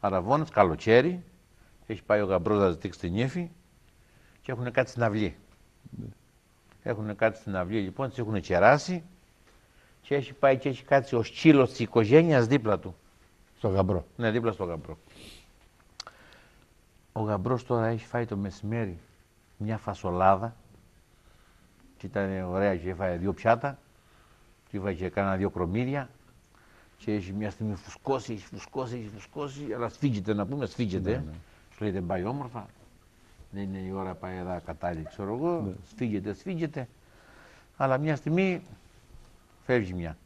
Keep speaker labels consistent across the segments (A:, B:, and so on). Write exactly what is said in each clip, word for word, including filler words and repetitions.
A: Αραβώνας, καλοκαίρι. Έχει πάει ο γαμπρός να ζητήξει την ύφη και έχουν κάτι στην αυλή. Ναι. Έχουν κάτι στην αυλή, λοιπόν, τις έχουν κεράσει και έχει πάει και έχει κάτσει ο σκύλος της οικογένειας δίπλα του.
B: Στο γαμπρό.
A: Ναι, δίπλα στο γαμπρό. Ο γαμπρός τώρα έχει φάει το μεσημέρι μια φασολάδα και ήταν ωραία και έφαγε δύο πιάτα και έφαγε και κάνα δύο κρομμύδια και έχει μια στιγμή φουσκώσει, έχει φουσκώσει, έχει φουσκώσει, αλλά σφίγγεται να πούμε, σφίγγεται. Ναι, ναι. Σου λέει δεν πάει όμορφα, δεν είναι η ώρα πάει εδώ κατάλληλη, ξέρω εγώ, ναι. Σφίγγεται, σφίγγεται, αλλά μια στιγμή φεύγει μια.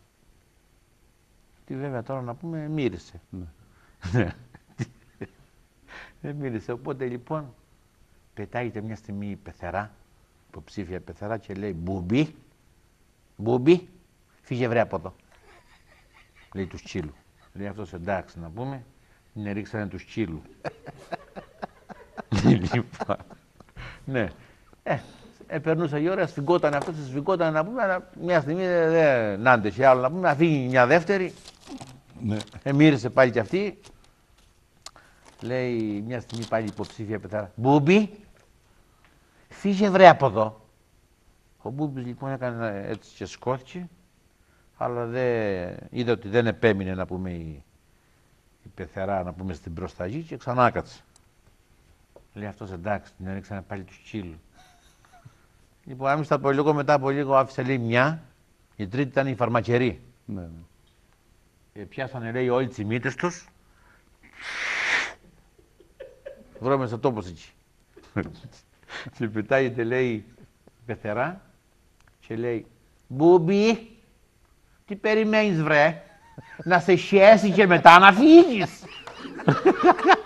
A: Τι βέβαια τώρα να πούμε μύρισε. Ναι. Δεν μύρισε, οπότε λοιπόν πετάγεται μια στιγμή η πεθερά, υποψήφια πεθερά και λέει μπουμπί, μπουμπί, φύγε βρε από εδώ. Λέει του σκύλου. Λέει αυτός εντάξει να πούμε, είναι ρίξανε του σκύλου. Λοιπόν, ναι. Ε, περνούσε η ώρα, σφιγγόταν αυτό, σφιγγόταν να πούμε, αλλά μια στιγμή δεν άντεχε άλλο να πούμε, να φύγει μια δεύτερη. Ναι. Ε, μύρισε πάλι κι αυτή. Λέει μια στιγμή πάλι υποψήφια πεθάρα. Μπούμπι, φύγε βρε από εδώ. Ο Μπούμπης λοιπόν έκανε έτσι και σκόθηκε, αλλά δεν, είδε ότι δεν επέμεινε να πούμε η, η πεθερά να πούμε στην προσταγή και ξανά κάτσε. Λέει αυτός εντάξει, την έριξανε πάλι του σκύλου. Λοιπόν, άμεσα από λίγο μετά από λίγο άφησε λέει μια, η τρίτη ήταν η φαρμακερή. Ναι, ναι. Ε, πιάσανε λέει όλοι τις μύτες τους. Βρώμε στο τόπος εκεί. Και πετάγεται λέει η πεθερά και λέει Μπούμπι, τι περιμένεις βρε, να σε χέσει και μετά να φύγεις.